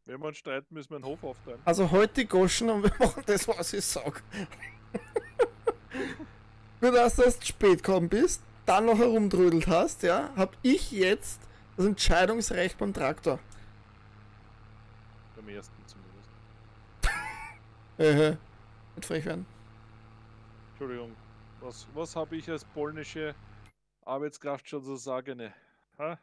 Wenn wir uns streiten, müssen wir einen Hof aufteilen. Also heute Goschen und wir machen das, was ich sag. Für das, dass du spät gekommen bist, dann noch herumtrödelt hast, ja, hab ich jetzt das Entscheidungsrecht beim Traktor. Beim ersten zumindest. Nicht frech werden. Entschuldigung. Was habe ich als polnische Arbeitskraft schon zu sagen? Ne? Ha?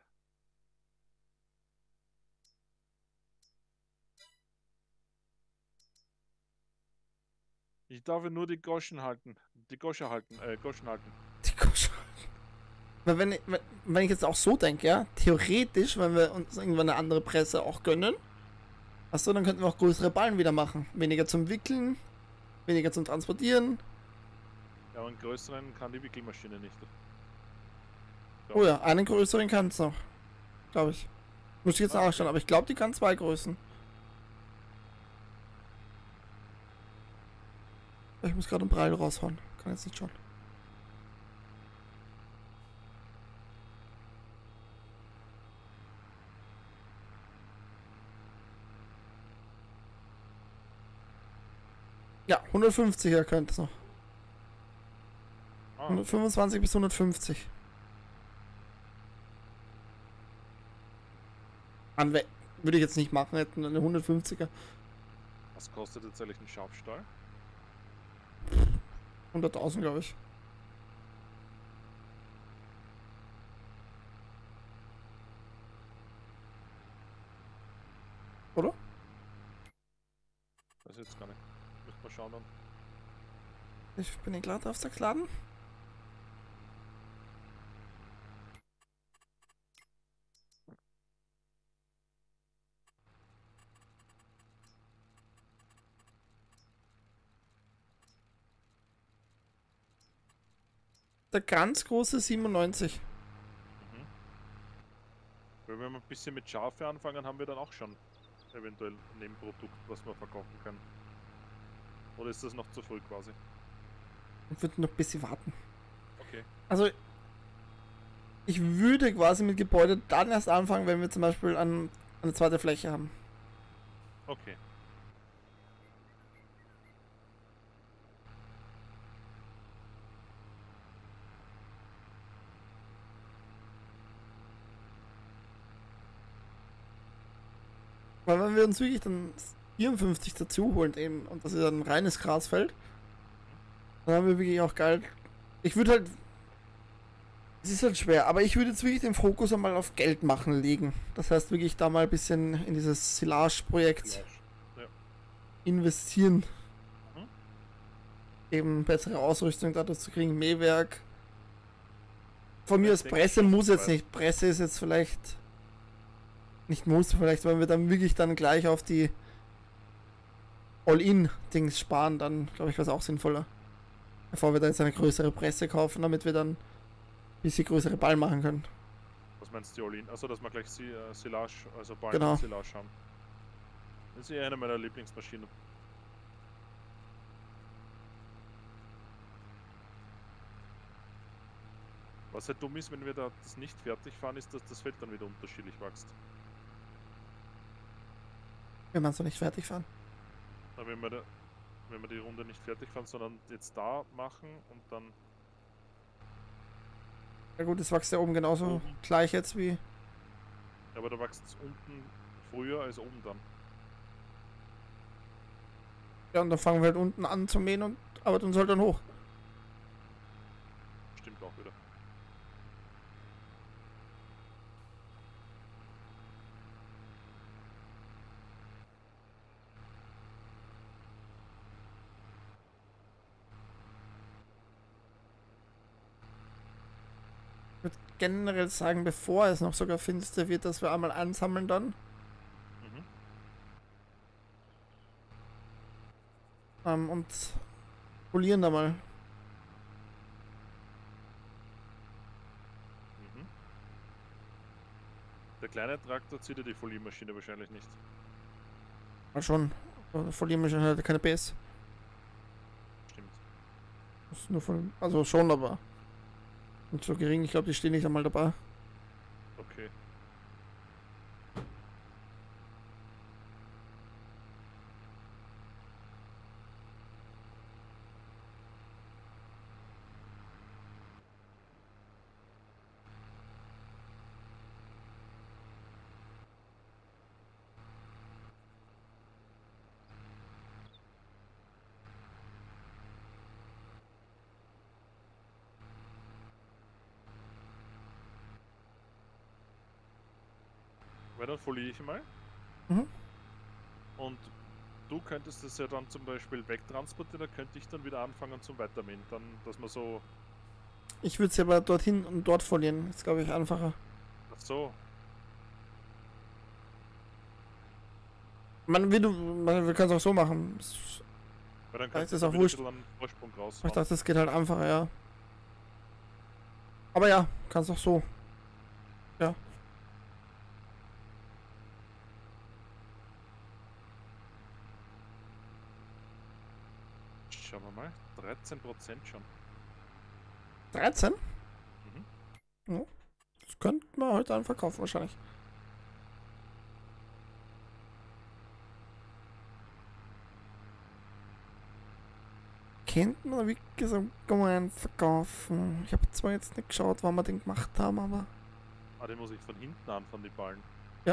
Ich darf ja nur die Goschen halten. Die Gosche halten. Goschen halten. Die Goschen. Weil wenn ich jetzt auch so denke, ja, theoretisch, wenn wir uns irgendwann eine andere Presse auch gönnen, achso, dann könnten wir auch größere Ballen wieder machen. Weniger zum Wickeln, weniger zum Transportieren. Ja, aber einen größeren kann die Wickelmaschine nicht. Oh ja, einen größeren kann es noch. Glaube ich. Muss ich jetzt nachschauen, aber ich glaube, die kann 2 Größen. Ich muss gerade einen Brei raushauen. Kann jetzt nicht schauen. Ja, 150er könnte es noch. 125 bis 150. Würde ich jetzt nicht machen, hätten eine 150er. Was kostet tatsächlich ein Schafstall? 100.000, glaube ich. Oder? Weiß ich jetzt gar nicht. Müssen wir schauen dann. Ich bin in gerade auf der Laden. Der ganz große 97. Mhm. Weil wenn wir ein bisschen mit Schafe anfangen, haben wir dann auch schon eventuell ein Nebenprodukt, was wir verkaufen können. Oder ist das noch zu früh quasi? Ich würde noch ein bisschen warten. Okay. Also, ich würde quasi mit Gebäude dann erst anfangen, wenn wir zum Beispiel eine zweite Fläche haben. Okay. Weil wenn wir uns wirklich dann 54 dazu holen eben, und das ist ein reines Grasfeld, dann haben wir wirklich auch geil. Ich würde halt. Es ist halt schwer, aber ich würde jetzt wirklich den Fokus einmal auf Geld machen legen. Das heißt wirklich da mal ein bisschen in dieses Silage-Projekt Ja. investieren. Mhm. Eben bessere Ausrüstung dadurch zu kriegen, Mähwerk. Von mir Ich aus denke Presse schon, muss jetzt weil- nicht. Presse ist jetzt vielleicht. Nicht muss, vielleicht, wenn wir dann wirklich dann gleich auf die All-In-Dings sparen, dann glaube ich, wäre es auch sinnvoller. Bevor wir da jetzt eine größere Presse kaufen, damit wir dann ein bisschen größere Ballen machen können. Was meinst du, Olin? Also, dass wir gleich Silage, also Ballen Genau. Silage haben. Das ist eine meiner Lieblingsmaschinen. Was halt dumm ist, wenn wir da das nicht fertig fahren, ist, dass das Feld dann wieder unterschiedlich wächst. Wenn man so nicht fertig fahren. Aber wenn wir die Runde nicht fertig fahren, sondern jetzt da machen und dann. Ja gut, das wächst ja oben genauso gleich jetzt wie. Aber da wächst es unten früher als oben dann. Ja, und dann fangen wir halt unten an zu mähen und arbeiten uns halt dann hoch. Stimmt auch wieder. Ich würde generell sagen, bevor es noch sogar finster wird, dass wir einmal ansammeln dann. Mhm. Und polieren da mal. Mhm. Der kleine Traktor zieht ja die Foliermaschine wahrscheinlich nicht. Mal schon. Verlieren wir schon halt keine PS. Stimmt. Das ist nur von. Also schon, aber. Nicht so gering. Ich glaube, die stehen nicht einmal dabei. Okay. Weil dann foliere ich mal Mhm. und du könntest es ja dann zum Beispiel wegtransportieren, da könnte ich dann wieder anfangen zum Weitermähen. Dann, dass man so, Ich würde sie aber dorthin und dort folieren. Das ist, glaube ich, einfacher. ach so, Man, wie du, man, wir können es auch so machen. weil dann Vielleicht könnte ist ich auch da wieder ein wurscht. bisschen einen Vorsprung Ich raushauen. dachte, das geht halt einfacher, ja. Aber ja, kannst auch so. Ja. Schauen wir mal, 13% schon. 13? Mhm. Ja. Das könnte man heute dann verkaufen, wahrscheinlich. Könnte man, wie gesagt, mal verkaufen. Ich habe zwar jetzt nicht geschaut, wann wir den gemacht haben, aber. Ah, den muss ich von hinten anfangen, die Ballen. Ja.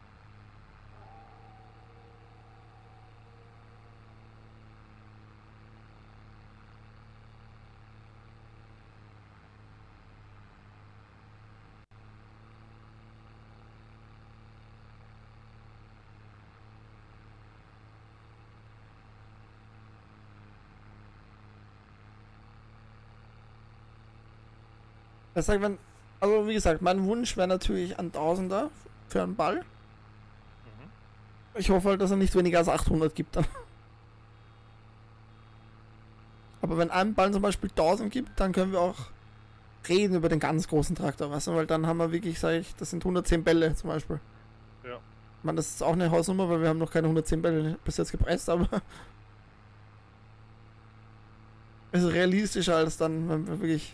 Das sagt man, also wie gesagt, mein Wunsch wäre natürlich ein Tausender für einen Ball. Mhm. Ich hoffe halt, dass er nicht weniger als 800 gibt dann. Aber wenn ein Ball zum Beispiel 1000 gibt, dann können wir auch reden über den ganz großen Traktor, weißt du, weil dann haben wir wirklich, sage ich, das sind 110 Bälle zum Beispiel. Ja. Ich meine, das ist auch eine Hausnummer, weil wir haben noch keine 110 Bälle bis jetzt gepresst, aber es ist realistischer als dann, wenn wir wirklich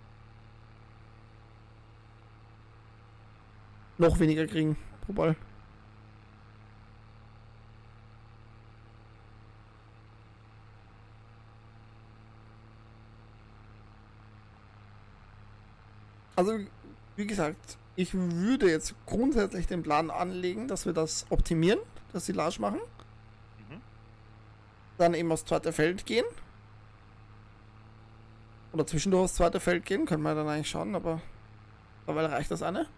noch weniger kriegen pro Ball. Also, wie gesagt, ich würde jetzt grundsätzlich den Plan anlegen, dass wir das optimieren, das Silage machen, Mhm. dann eben aufs zweite Feld gehen. Oder zwischendurch aufs zweite Feld gehen, können wir dann eigentlich schauen, aber dabei reicht das eine.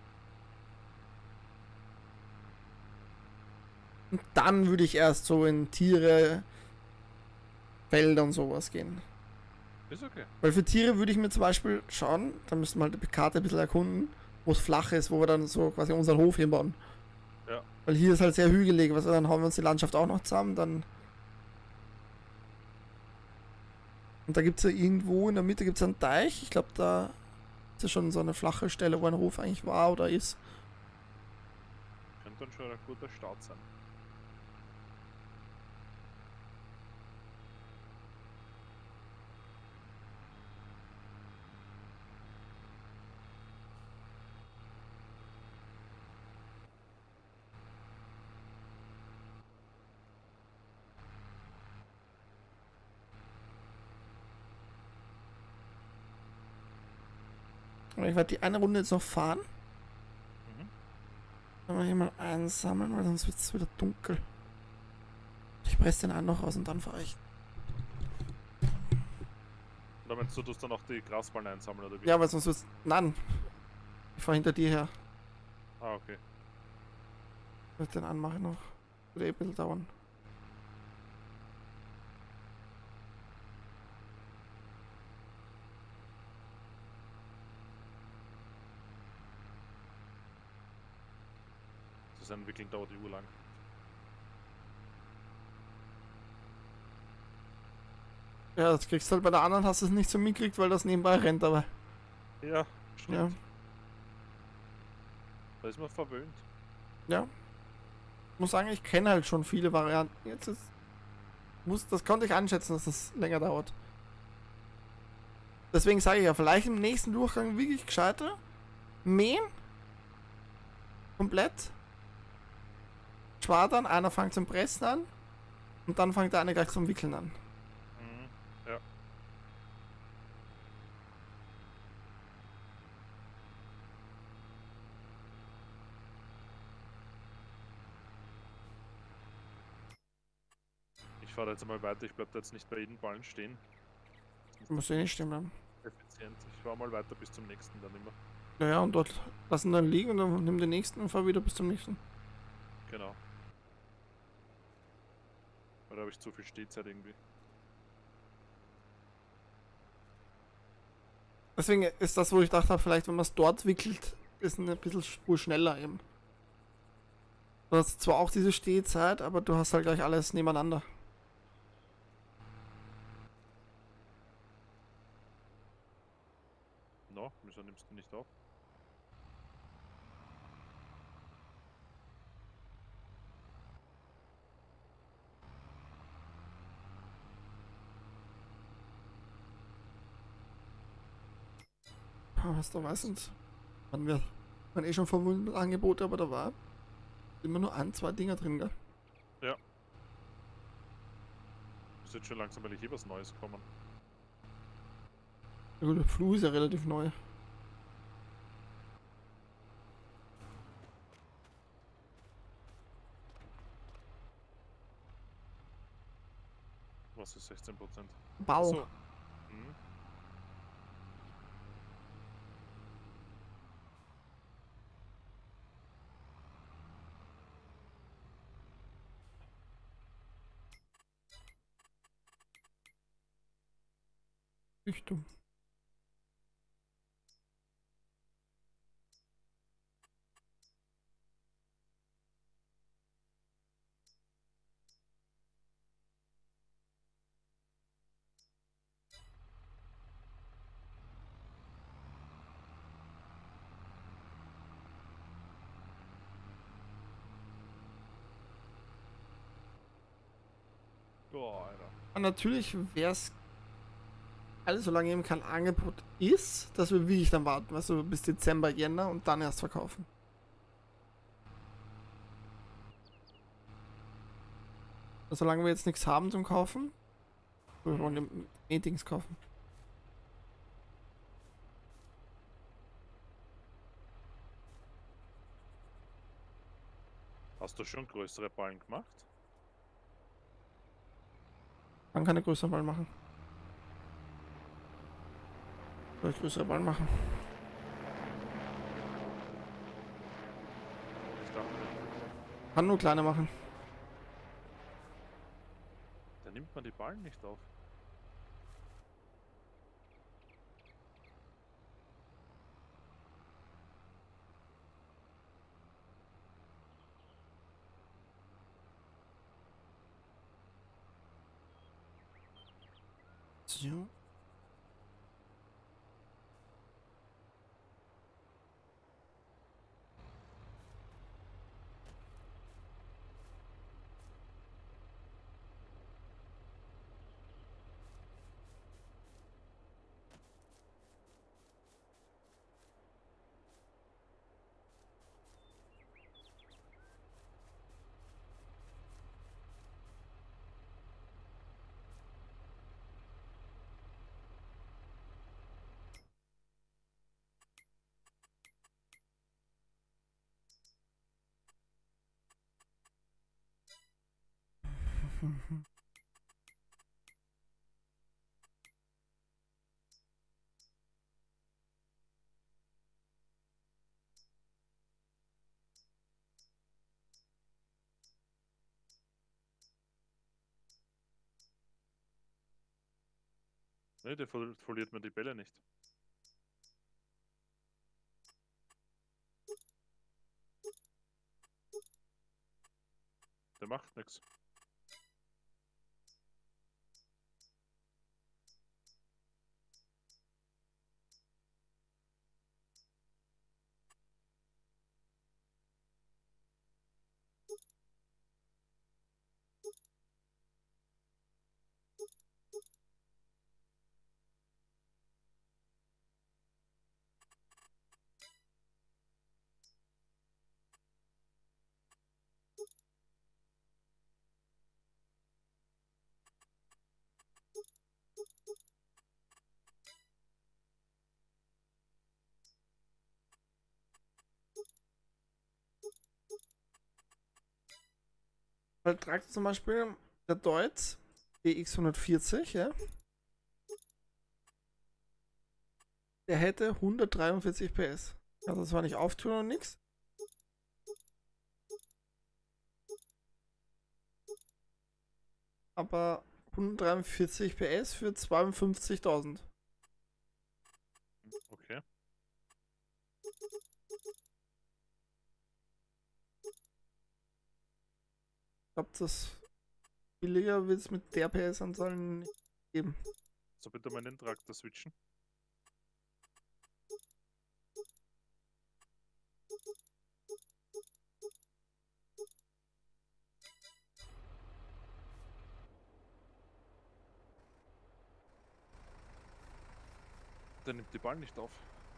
Und dann würde ich erst so in Tiere, Felder und sowas gehen. Ist okay. Weil für Tiere würde ich mir zum Beispiel schauen, da müssten wir halt die Karte ein bisschen erkunden, wo es flach ist, wo wir dann so quasi unseren Hof hinbauen. Ja. Weil hier ist halt sehr hügelig, was dann hauen wir uns die Landschaft auch noch zusammen, dann. Und da gibt es ja irgendwo in der Mitte gibt's einen Teich. Ich glaube, da ist ja schon so eine flache Stelle, wo ein Hof eigentlich war oder ist. Könnte dann schon ein guter Start sein. Aber ich werde die eine Runde jetzt noch fahren. Mhm. Dann wir hier mal einsammeln, weil sonst wird es wieder dunkel. Ich presse den einen noch raus und dann fahre ich. Oder meinst du, tust dann auch die Grasballen einsammeln oder wie? Ja, weil sonst wird's. Nein. Ich fahre hinter dir her. Ah, okay. Ich werde den anmachen noch. Würde ein bisschen dauern. Das Entwickeln dauert urlang. Ja, das kriegst du halt bei der anderen, hast du es nicht so mitgekriegt, weil das nebenbei rennt, aber. Ja, stimmt. Ja. Da ist man verwöhnt. Ja. Ich muss sagen, ich kenne halt schon viele Varianten. Jetzt ist. Das konnte ich einschätzen, dass das länger dauert. Deswegen sage ich ja, vielleicht im nächsten Durchgang wirklich gescheiter. Mähen. Komplett. Schwadern, einer fängt zum Pressen an. Und dann fängt der eine gleich zum Wickeln an. Mhm. Ja. Ich fahre jetzt einmal weiter, ich bleib da jetzt nicht bei jedem Ballen stehen. Das Muss eh nicht stimmen. effizient. Ich fahre mal weiter bis zum nächsten dann immer. Naja, und dort lassen dann liegen und dann nimm den nächsten und fahr wieder bis zum nächsten. Genau. Weil da habe ich zu viel Stehzeit irgendwie. Deswegen ist das, wo ich dachte, vielleicht wenn man es dort wickelt, ist ein bisschen Spur schneller eben. Du hast zwar auch diese Stehzeit, aber du hast halt gleich alles nebeneinander. No, wieso nimmst du nicht auf? Was da weiß nicht. Man eh schon verwundert Angebote, aber da war immer nur ein, zwei Dinger drin, gell? Ja. Ist jetzt schon langsam, weil ich was Neues kommen. Ja gut, der Flug ist ja relativ neu. Was ist 16%? Ball. Achso. Hm. Richtung. Boah, Alter. Und natürlich wäre es alles, solange eben kein Angebot ist, dass wir wirklich dann warten, weißt du, bis Dezember, Jänner und dann erst verkaufen. Solange wir jetzt nichts haben zum Kaufen, wir wollen die Meetings kaufen. Hast du schon größere Ballen gemacht? Kann keine größeren Ballen machen. Soll ich größere Ballen machen? Ich dachte, Kann nur kleine machen. da nimmt man die Ballen nicht auf. So. Ne, der verliert mir die Bälle nicht. Der macht nichts. Weil tragt zum Beispiel der Deutz DX 140, ja? Der hätte 143 PS. Also das war nicht auftun und nix. Aber 143 PS für 52.000. Okay. Ich glaube, das billiger wird es mit der PS-Anzahl nicht geben. So, bitte mal in den Traktor switchen. Der nimmt die Ballen nicht auf.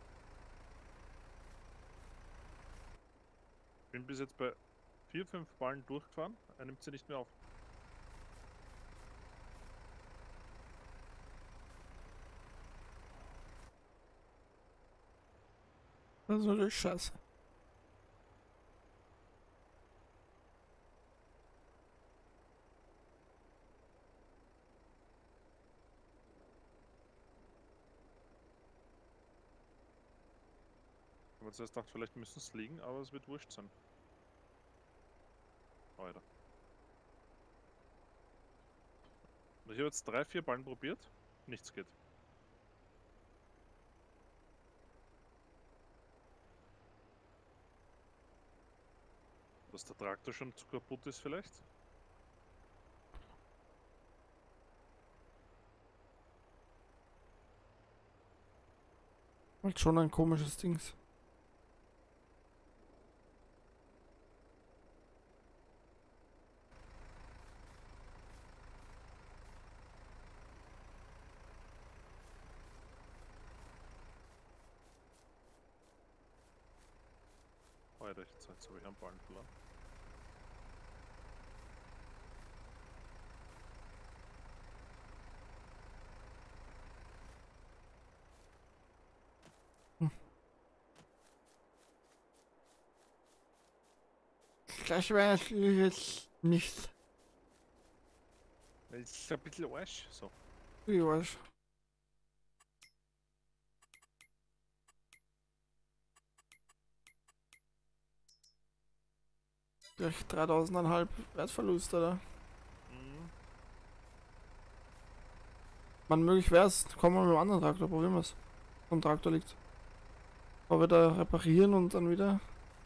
Bin bis jetzt bei 4, 5 Ballen durchgefahren. Er nimmt sie nicht mehr auf. Das ist natürlich scheiße. Ich habe zuerst gedacht, vielleicht müssen es liegen, aber es wird wurscht sein. Alter. Ich habe jetzt 3, 4 Ballen probiert. Nichts geht. Dass der Traktor schon zu kaputt ist vielleicht? Halt schon ein komisches Dings. Alter, jetzt habe ich einen Ballen verloren. Das wäre jetzt nicht. Das ist ein bisschen Arsch. So. Ich weiß. Gleich 3.500 Wertverlust, oder? Mhm. Wann möglich wäre es, kommen wir mit dem anderen Traktor, probieren wir es. Vom Traktor liegt. Aber wieder reparieren und dann wieder.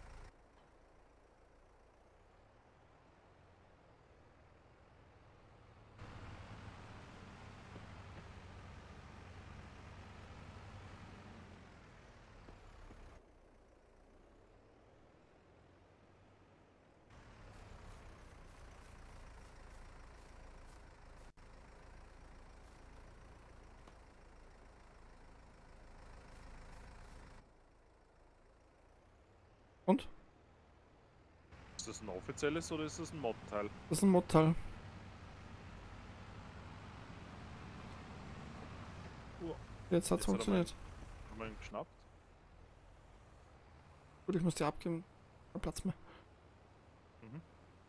Und? Ist das ein offizielles oder ist das ein Mod-Teil? Das ist ein Modteil. Jetzt hat es Jetzt hat er funktioniert. mal ihn geschnappt. Gut, ich muss die abgeben. Kein Platz mehr. Mhm.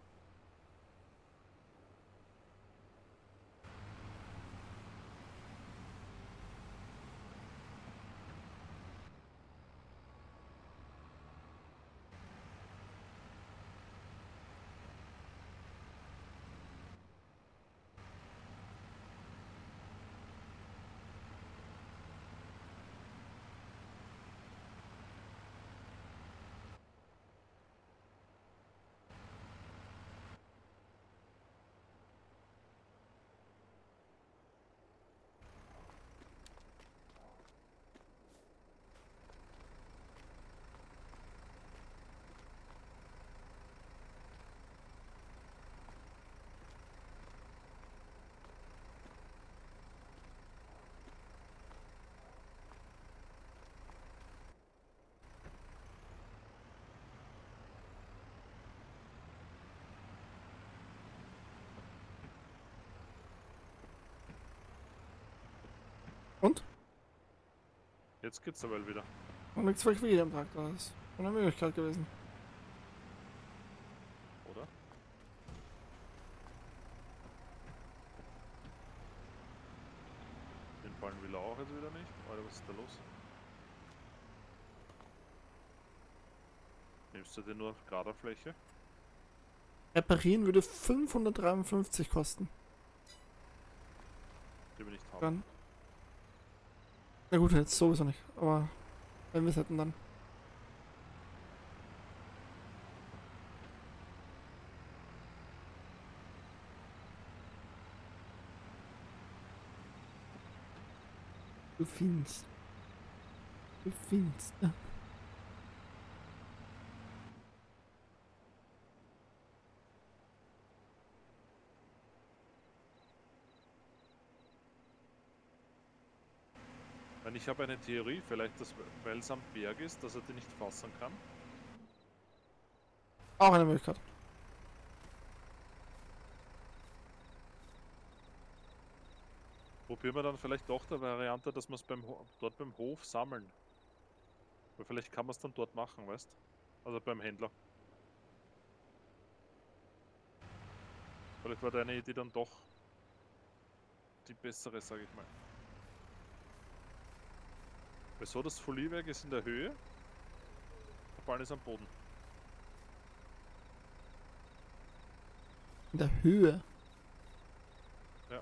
Und? Jetzt geht's aber wieder. Und nichts für wieder am Traktor. Das ist eine Möglichkeit gewesen. Oder? Den Ballen will er auch jetzt wieder nicht. Alter, was ist da los? Nimmst du den nur auf gerader Fläche? Reparieren würde 553 kosten. Die wir nicht haben. Dann. Na gut, jetzt sowieso nicht. Aber wenn wir es hätten, dann. Du findest. Du findest. Ja. Weil ich habe eine Theorie, vielleicht, weil es am Berg ist, dass er die nicht fassen kann. Auch eine Möglichkeit. Probieren wir dann vielleicht doch der Variante, dass wir es dort beim Hof sammeln. Weil vielleicht kann man es dann dort machen, weißt? Also beim Händler. Vielleicht war deine Idee dann doch die bessere, sage ich mal. Weil so, das Folierwerk ist in der Höhe, der Ball ist am Boden. In der Höhe. Ja.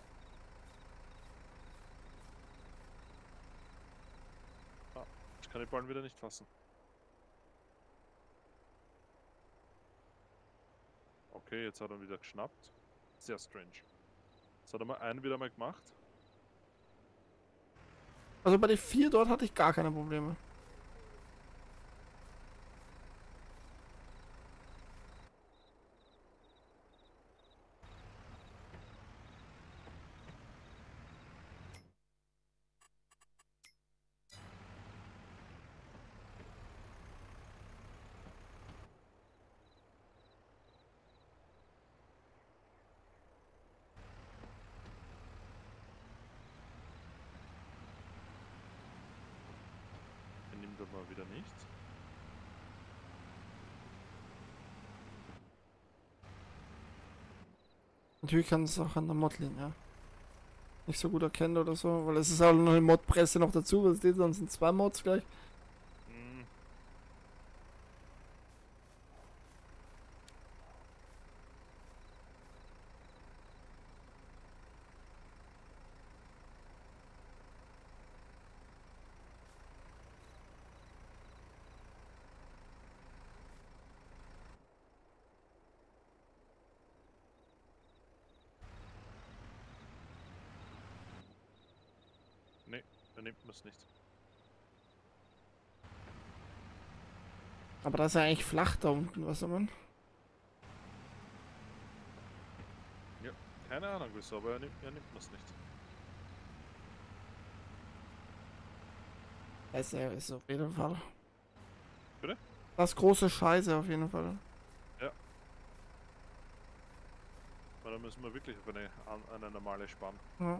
Ah, ich kann den Ball wieder nicht fassen. Okay, jetzt hat er ihn wieder geschnappt. Sehr strange. Jetzt hat er mal einen wieder mal gemacht. Also bei den 4 dort hatte ich gar keine Probleme. Den nimmt er mal wieder nicht. Natürlich kann es auch an der Mod liegen, ja. Nicht so gut erkennen oder so, weil es ist auch noch eine Mod-Presse noch dazu, was steht, dann sind 2 Mods gleich. Hm. Nee, er nimmt man es nicht. Aber das ist ja eigentlich flach da unten, was soll man? Ja, keine Ahnung wieso, aber er nimmt man es nicht. Das ist auf jeden Fall. Bitte? Das ist große Scheiße auf jeden Fall. Weil da müssen wir wirklich auf eine normale sparen. Ja.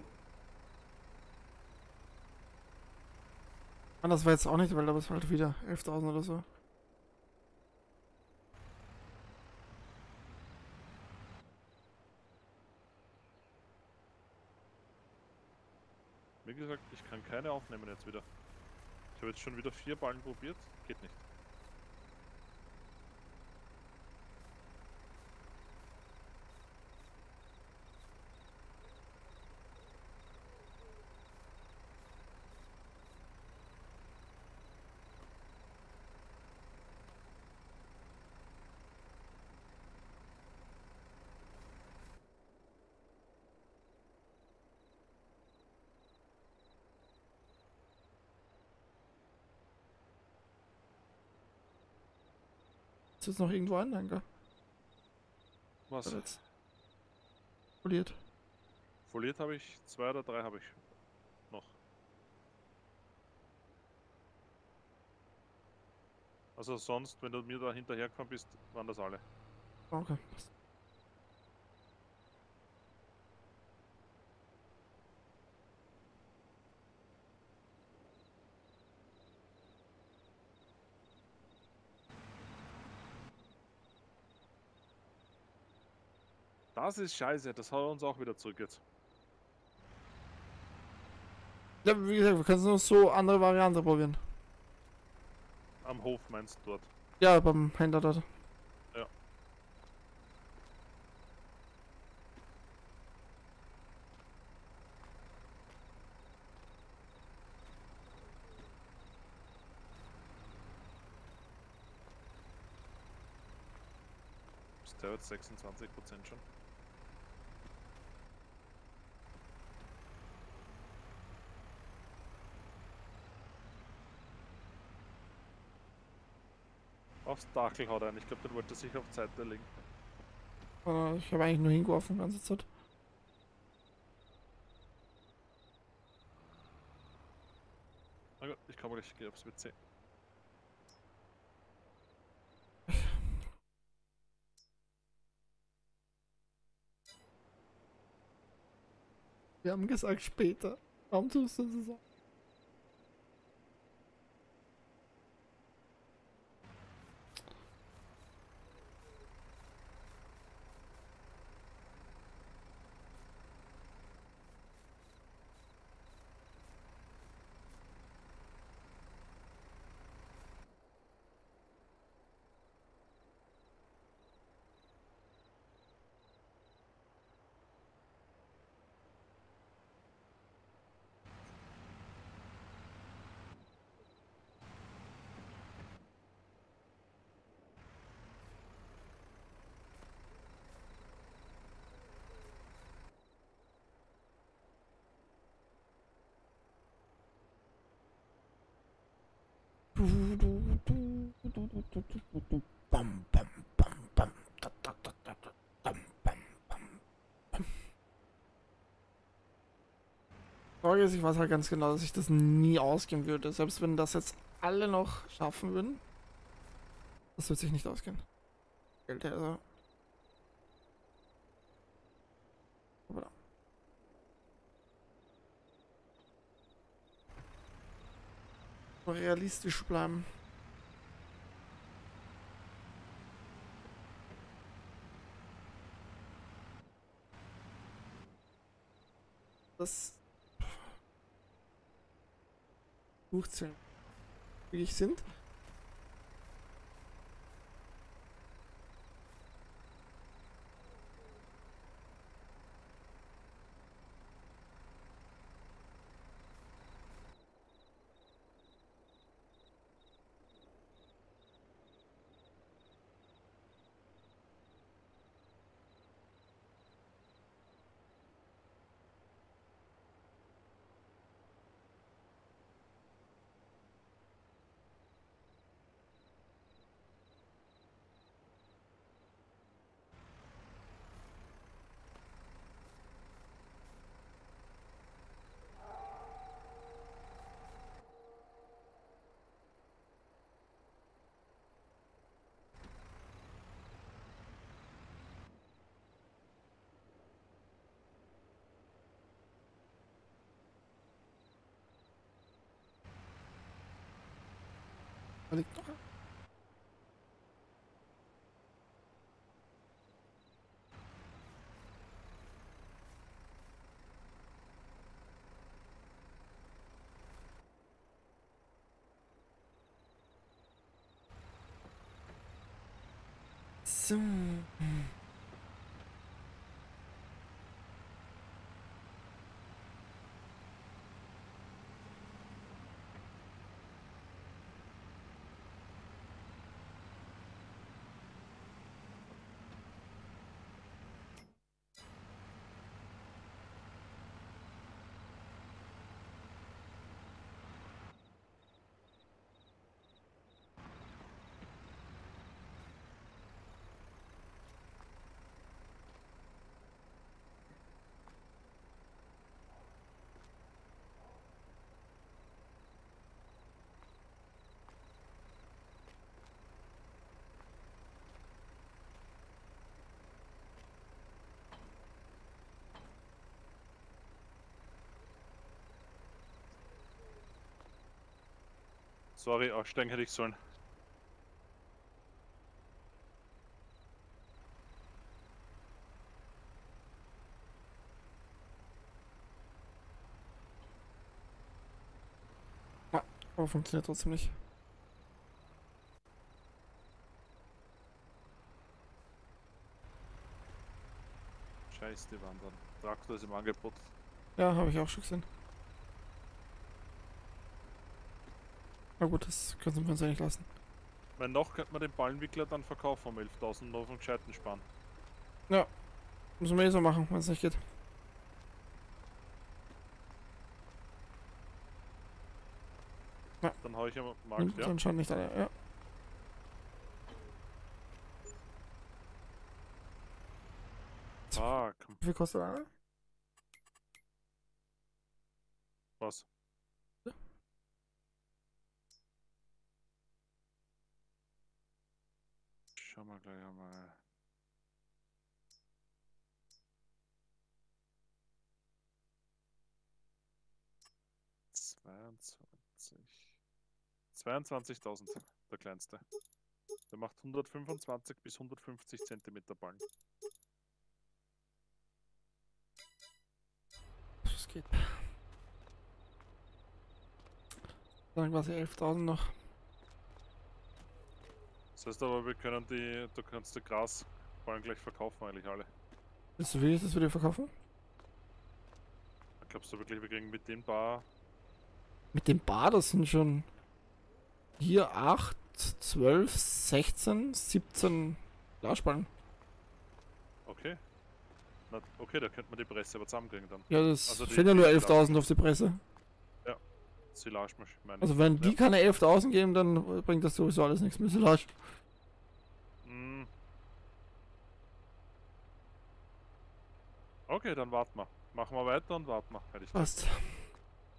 Und das war jetzt auch nicht, weil da war halt wieder 11.000 oder so. Wie gesagt, ich kann keine aufnehmen jetzt wieder. Ich habe jetzt schon wieder 4 Ballen probiert, geht nicht. Ist jetzt noch irgendwo ein Anker? Was? Jetzt poliert. Foliert habe ich, 2 oder 3 habe ich noch. Also sonst, wenn du mir da hinterhergekommen bist, waren das alle. Okay. Das ist scheiße, das haut uns auch wieder zurück jetzt. Ja, wie gesagt, wir können es noch so andere Variante probieren. Am Hof meinst du dort. Ja, beim Händler dort. Ja. Ist der jetzt 26% schon? Aufs Dachel haut ein. Ich glaube, den wollte er sich auf Seite legen. Ich habe eigentlich nur hingeworfen die ganze Zeit. Na gut, ich komme gleich, ich gehe aufs WC. Wir haben gesagt später. Warum tust du das so? Bam, bam, bam, bam, da, da, da, da, da, bam, bam, bam, bam. Frage ist, ich weiß halt ganz genau, dass ich das nie ausgehen würde. Selbst wenn das jetzt alle noch schaffen würden, das wird sich nicht ausgehen. Geld, also. Aber realistisch bleiben. Das durchzählen wirklich sind. Da liegt noch. So. Sorry, aussteigen hätte ich sollen. Ah, aber funktioniert trotzdem nicht. Scheiß die wandern. Traktor ist im Angebot. Ja, habe ich auch schon gesehen. Na gut, das können wir uns eigentlich lassen. Weil noch könnte man den Ballenwickler dann verkaufen um 11.000 und auf den Gescheiten sparen. Ja, müssen wir eh so machen, wenn es nicht geht. Dann hau ich am Markt, ja. Dann schauen nicht alle, ja. Fuck. Wie viel kostet einer? Was? Ja. Schauen wir gleich einmal. ...22... 22.000, der kleinste. Der macht 125 bis 150 Zentimeter Ballen. Das geht. Dann quasi 11.000 noch. Das heißt aber, wir können du kannst die Grasballen gleich verkaufen eigentlich alle. Willst du wirklich das wieder verkaufen? Glaubst du wirklich, wir kriegen mit dem Bar... Mit dem Bar, das sind schon hier 8, 12, 16, 17 Glasspalten. Okay. Na, okay, da könnte man die Presse aber zusammenkriegen dann. Ja, das Also fehlen ja nur 11.000 auf die Presse. Silage, meine Also wenn die ja. keine 11.000 geben, dann bringt das sowieso alles nichts mit Silage. Okay, dann warten wir. Machen wir weiter und warten wir. Hätte ich gedacht. Passt.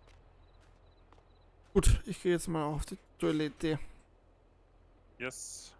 Gut, ich gehe jetzt mal auf die Toilette. Yes.